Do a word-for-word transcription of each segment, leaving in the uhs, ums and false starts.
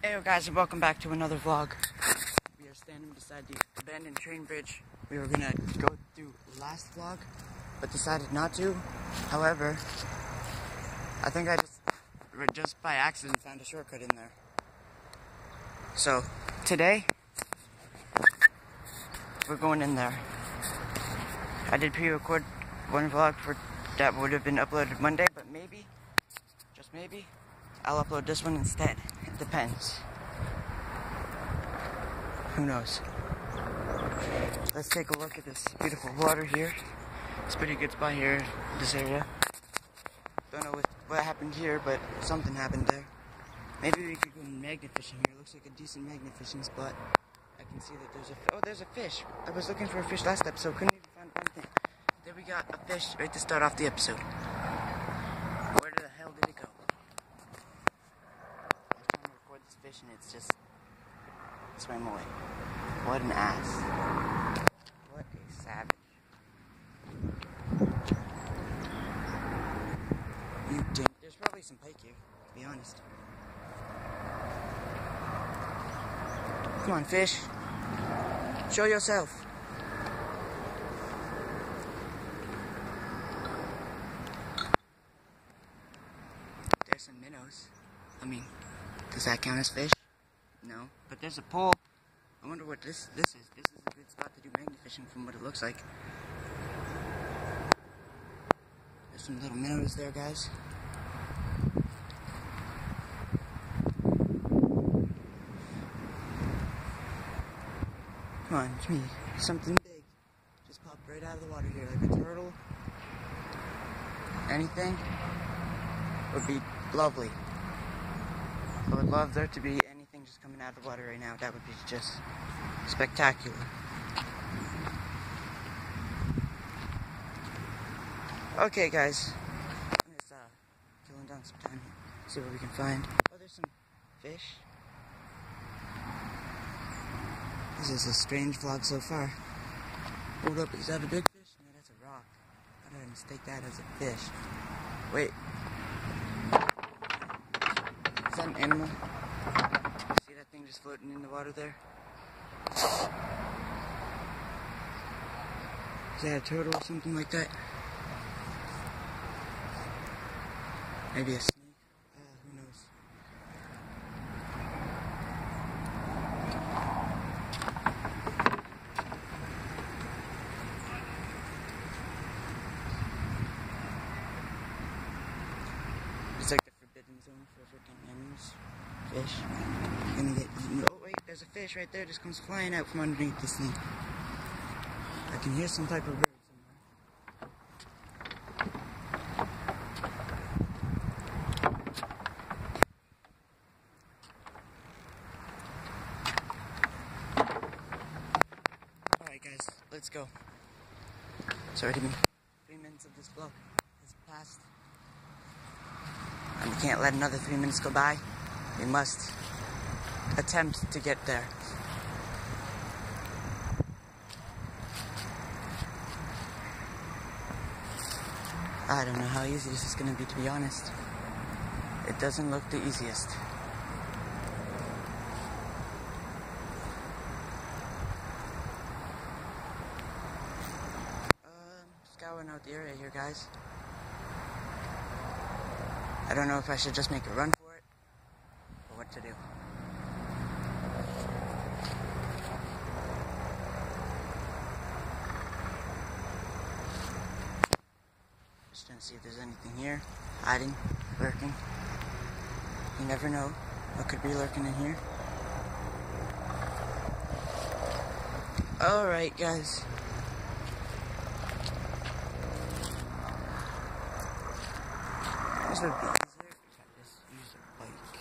Hey guys, and welcome back to another vlog. We are standing beside the abandoned train bridge. We were gonna go through last vlog, but decided not to. However, I think I just, just by accident found a shortcut in there. So, today, we're going in there. I did pre-record one vlog for that would have been uploaded Monday, but maybe, just maybe, I'll upload this one instead. It depends. Who knows? Let's take a look at this beautiful water here. It's a pretty good spot here, this area. Don't know what, what happened here, but something happened there. Maybe we could go magnet fishing here. It looks like a decent magnet fishing spot. I can see that there's a, oh, there's a fish. I was looking for a fish last episode, couldn't even find one thing. There we got a fish right to start off the episode. Where the hell did it go? I was trying to record this fish and it's just swam away. What an ass. What a savage. You dink. There's probably some pike here, to be honest. Come on, fish. Show yourself. There's some minnows. I mean, does that count as fish? No. But there's a pole. I wonder what this this is. This is a good spot to do magnet fishing from what it looks like. There's some little minnows there, guys. Come on, give me something big. Just popped right out of the water here, like a turtle. Anything would be lovely. I would love there to be anything just coming out of the water right now. That would be just spectacular. Okay, guys. I'm just uh, killing down some time here. See what we can find. Oh, there's some fish. This is a strange vlog so far. Hold up, is that a big fish? No, that's a rock. How did I mistake that as a fish? Wait. Is that an animal? See that thing just floating in the water there? Is that a turtle or something like that? Maybe a snake? Uh, who knows? It's like the forbidden zone for freaking animals. Fish. Gonna get eaten. Oh wait, there's a fish right there. Just comes flying out from underneath this thing. I can hear some type of bird somewhere. Alright guys, let's go. Sorry to me. Three minutes of this vlog has passed. And we can't let another three minutes go by. We must attempt to get there. I don't know how easy this is going to be, to be honest. It doesn't look the easiest. Uh, scouring out the area here, guys. I don't know if I should just make a run for it, or what to do. Just trying to see if there's anything here. Hiding, lurking. You never know what could be lurking in here. Alright, guys. This would be easier if I just use a bike.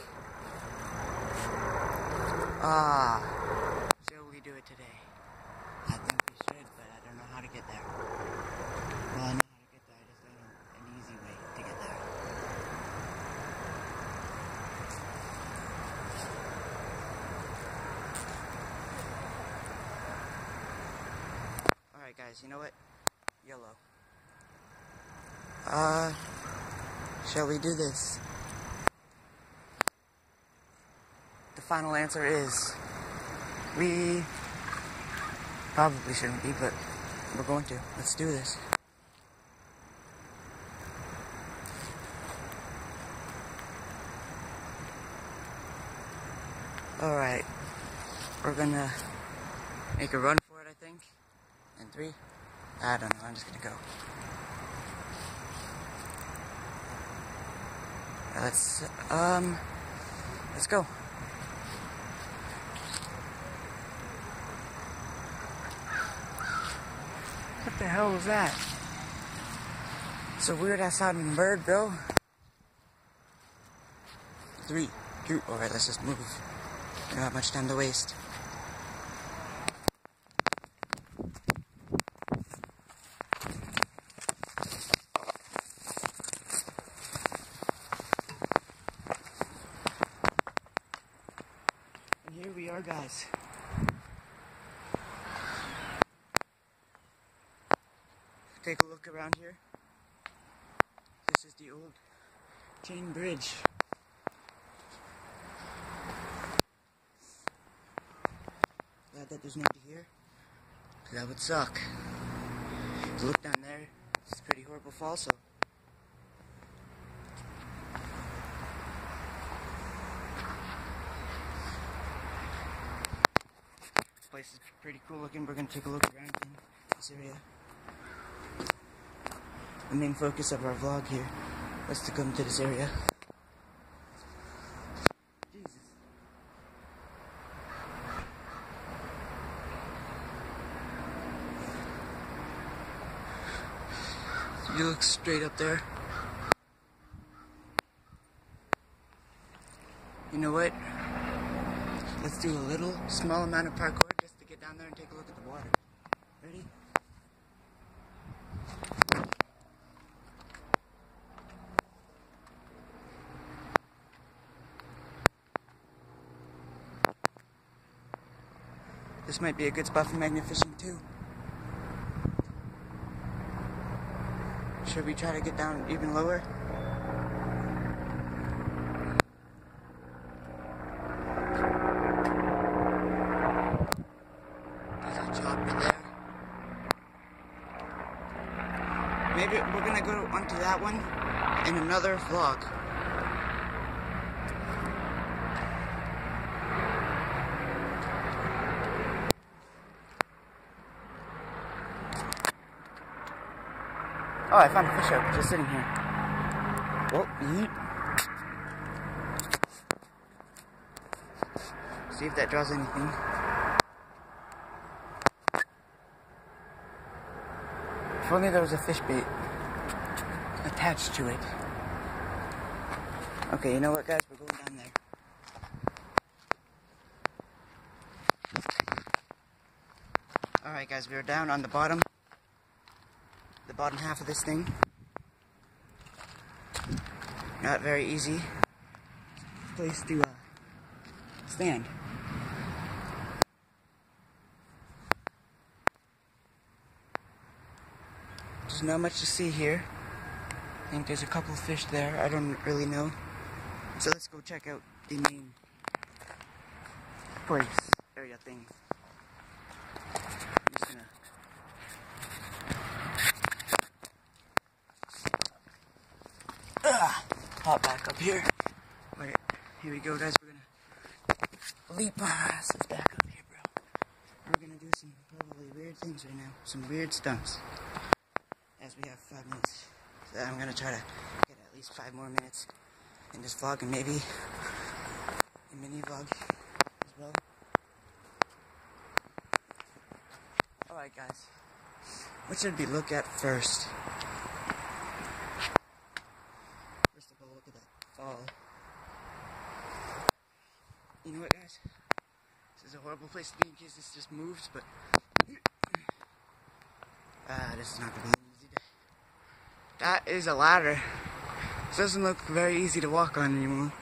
Ah, shall we do it today? I think we should, but I don't know how to get there. Well, I know how to get there, I just don't know an easy way to get there. Alright guys, you know what? YOLO. Uh... Shall we do this? the final answer is we probably shouldn't be, but we're going to. Let's do this. Alright, we're gonna make a run for it, I think. In three? I don't know, I'm just gonna go. Let's, um, let's go. What the hell was that? It's a weird ass sounding bird, bro. Three, two, alright, let's just move. We don't have much time to waste. And here we are, guys. Take a look around here. This is the old chain bridge. Glad that there's nobody here, because that would suck. To look down there, it's a pretty horrible fall, so. This place is pretty cool looking. We're going to take a look around in this area. The main focus of our vlog here was to come to this area. Jesus. You look straight up there. You know what? Let's do a little small amount of parkour just to get down there and take a look at the water. Ready? This might be a good spot for magnet fishing too. Should we try to get down even lower? There's a chopper there. Maybe we're gonna go onto that one in another vlog. Oh, I found a fish hook just sitting here. Well, yeet. See if that draws anything. If only there was a fish bait attached to it. Okay, you know what, guys? We're going down there. Alright, guys, we're down on the bottom. The bottom half of this thing. Not very easy place to uh, stand. There's not much to see here. I think there's a couple of fish there. I don't really know. So let's go check out the main place area thing. I'm just gonna hop back up here. Wait, here we go, guys. We're gonna leap past back up here, bro. We're gonna do some probably weird things right now. Some weird stunts. As we have five minutes. So I'm gonna try to get at least five more minutes in this vlog and maybe a mini vlog as well. Alright, guys. What should we look at first? Look at that fall. You know what, guys? This is a horrible place to be in case this just moves, but ah, uh, this is not gonna be an easy day. That is a ladder. This doesn't look very easy to walk on anymore.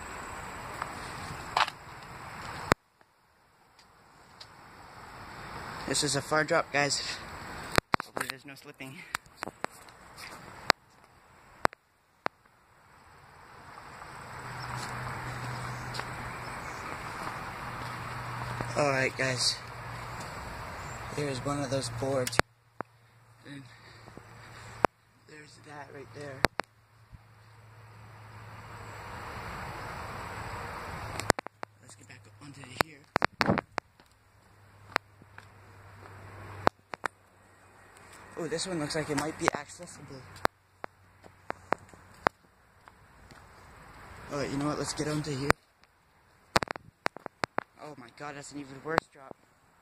This is a far drop, guys. Hopefully there's no slipping. Alright guys, here's one of those boards, and there's that right there. Let's get back up onto here. Oh, this one looks like it might be accessible. Alright, you know what, let's get onto here. Oh my god, that's an even worse drop.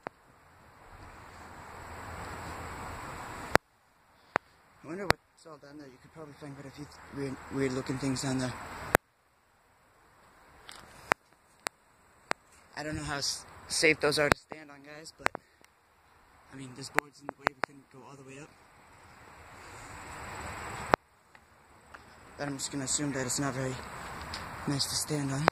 I wonder what's all down there. You could probably find quite a few weird, weird looking things down there. I don't know how s safe those are to stand on, guys, but I mean, this board's in the way, we couldn't go all the way up. But I'm just gonna assume that it's not very nice to stand on.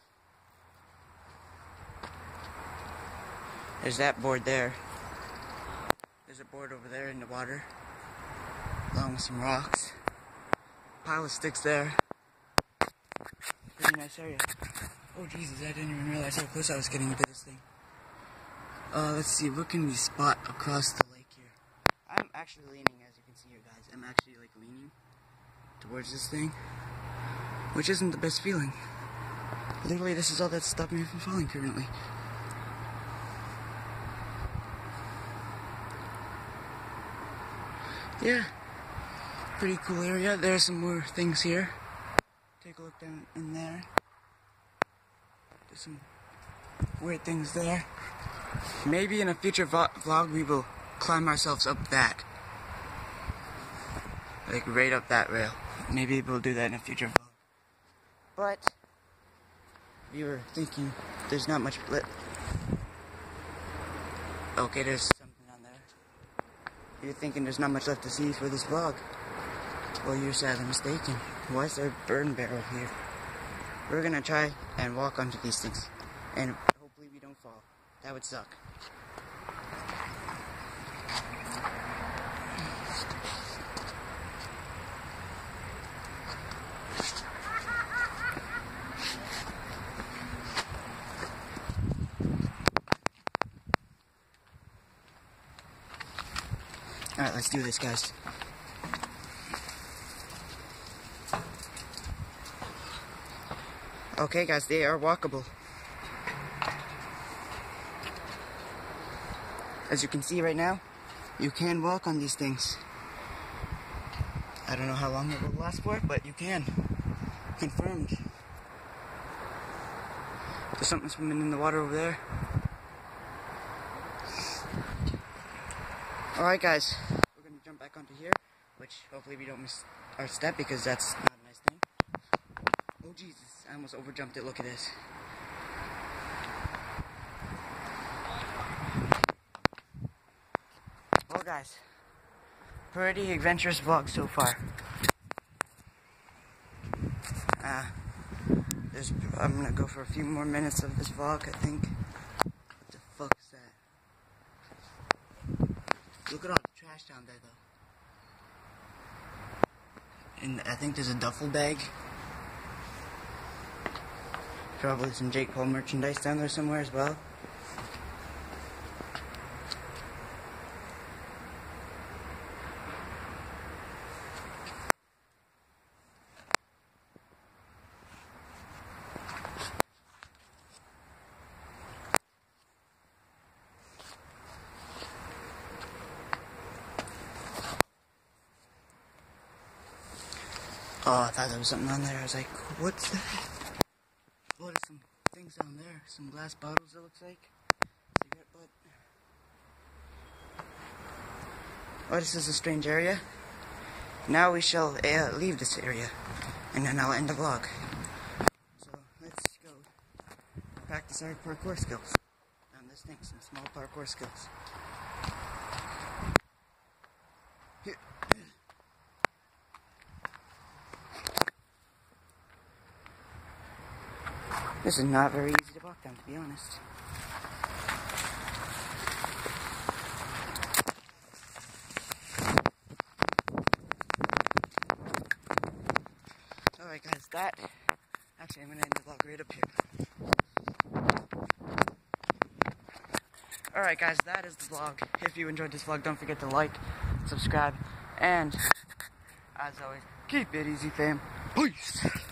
There's that board there. There's a board over there in the water, along with some rocks. Pile of sticks there. Pretty nice area. Oh Jesus, I didn't even realize how close I was getting into this thing. Uh, let's see, what can we spot across the lake here? I'm actually leaning, as you can see here, guys. I'm actually like leaning towards this thing, which isn't the best feeling. Literally, this is all that's stopping me from falling currently. Yeah, pretty cool area. There's some more things here. Take a look down in there. There's some weird things there. Maybe in a future vlog we will climb ourselves up that. Like right up that rail. Maybe we'll do that in a future vlog. But if you were thinking there's not much lit. Okay, there's something on there. If you're thinking there's not much left to see for this vlog, well, you're sadly mistaken. Why is there a burn barrel here? We're gonna try and walk onto these things, and hopefully we don't fall. That would suck. Alright, let's do this, guys. Okay, guys, they are walkable. As you can see right now, you can walk on these things. I don't know how long it will last for, but you can. Confirmed. There's something swimming in the water over there. Alright guys, we're going to jump back onto here, which hopefully we don't miss our step because that's not a nice thing. Oh Jesus, I almost overjumped it, look at this. Well guys, pretty adventurous vlog so far. Uh, there's, I'm going to go for a few more minutes of this vlog, I think. What the fuck is that? Look at all the trash down there, though. And I think there's a duffel bag. Probably some Jake Paul merchandise down there somewhere as well. Oh, I thought there was something on there. I was like, what's that? Oh, there's some things down there. Some glass bottles, it looks like. Cigarette butt. Oh, this is a strange area. Now we shall uh, leave this area. And then I'll end the vlog. So, let's go practice our parkour skills. On this thing, some small parkour skills. Here. This is not very easy to walk down, to be honest. Alright guys, that... Actually, I'm going to end the vlog right up here. Alright guys, that is the vlog. If you enjoyed this vlog, don't forget to like, subscribe, and as always, keep it easy, fam. Peace!